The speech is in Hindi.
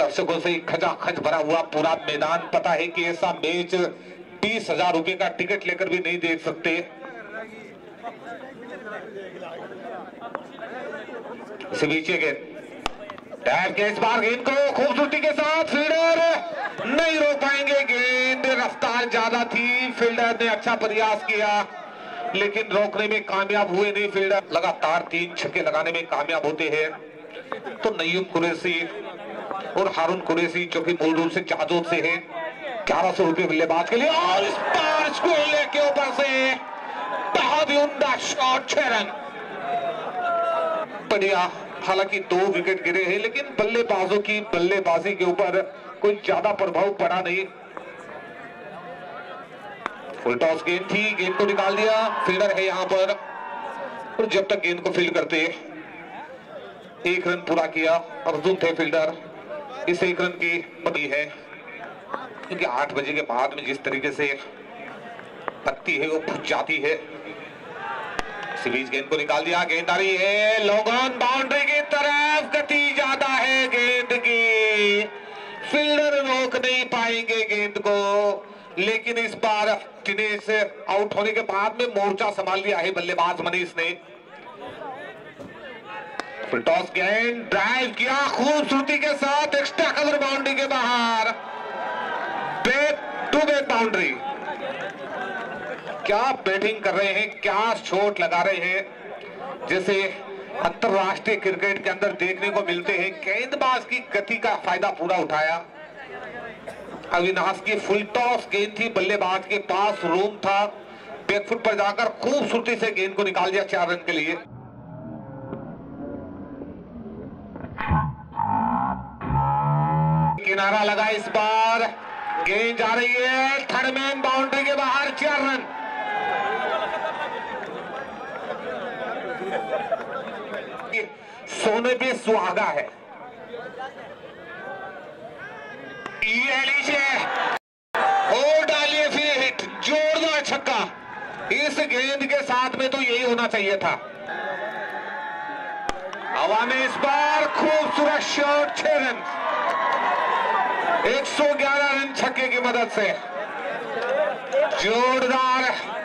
दर्शकों से खचाखच भरा हुआ पूरा मैदान। पता है कि ऐसा मैच 20,000 रुपए का टिकट लेकर भी नहीं देख सकते। इस बीच टैप के इस बार गेंद को खूबसूरती के साथ फील्डर नहीं रोक पाएंगे। गेंद रफ्तार ज्यादा थी, फील्डर ने अच्छा प्रयास किया लेकिन रोकने में कामयाब हुए नहीं। फील्डर लगातार 3 छक्के लगाने में कामयाब होते हैं। तो नईम कुरैशी और हारून कुरैशी जो कि मूल रूप से जादोद से हैं, 1100 रुपए बल्लेबाज के लिए। और इस बार स्कूल के ऊपर से बहुत ही उम्दा शॉट, 6 रन। बढ़िया, हालांकि 2 विकेट गिरे हैं लेकिन बल्लेबाजों की बल्लेबाजी के ऊपर कोई ज्यादा प्रभाव पड़ा नहीं। फुल टॉस गेंद थी, गेंद को निकाल दिया। फील्डर है यहाँ पर और जब तक गेंद को फील्ड करते 1 रन पूरा किया। अर्जुन थे फील्डर। इस 1 रन की बड़ी है क्योंकि 8 बजे के बाद में जिस तरीके से पत्ती है वो फुट जाती है। इसी बीच गेंद को निकाल दिया। गेंद आ रही है लॉन्ग ऑन, बाउंड्री की तरफ। गति ज्यादा है गेंद की, फील्डर रोक नहीं पाएंगे गेंद को। लेकिन इस बार दिनेश आउट होने के बाद में मोर्चा संभाल लिया है बल्लेबाज मनीष ने। फुल टॉस गेंद ड्राइव किया खूबसूरती के साथ, एक्स्ट्रा कवर बाउंड्री के बाहर। Back to back boundary. क्या बैटिंग कर रहे हैं, क्या शॉट लगा रहे हैं, जैसे अंतरराष्ट्रीय क्रिकेट के अंदर देखने को मिलते हैं। गेंदबाज की गति का फायदा पूरा उठाया। अविनाश की फुल टॉस गेंद थी, बल्लेबाज के पास रूम था, बैकफुट पर जाकर खूबसूरती से गेंद को निकाल दिया 4 रन के लिए। किनारा लगा इस बार, गेंद जा रही है थर्ड मैन बाउंड्री के बाहर, 4 रन। सोने पे सुहागा है। ये लीजिए और डालिए फिर हिट, जोरदार छक्का। इस गेंद के साथ में तो यही होना चाहिए था। हवा में इस बार खूबसूरत शॉट, 6 रन, 111 रन छक्के की मदद से। जोरदार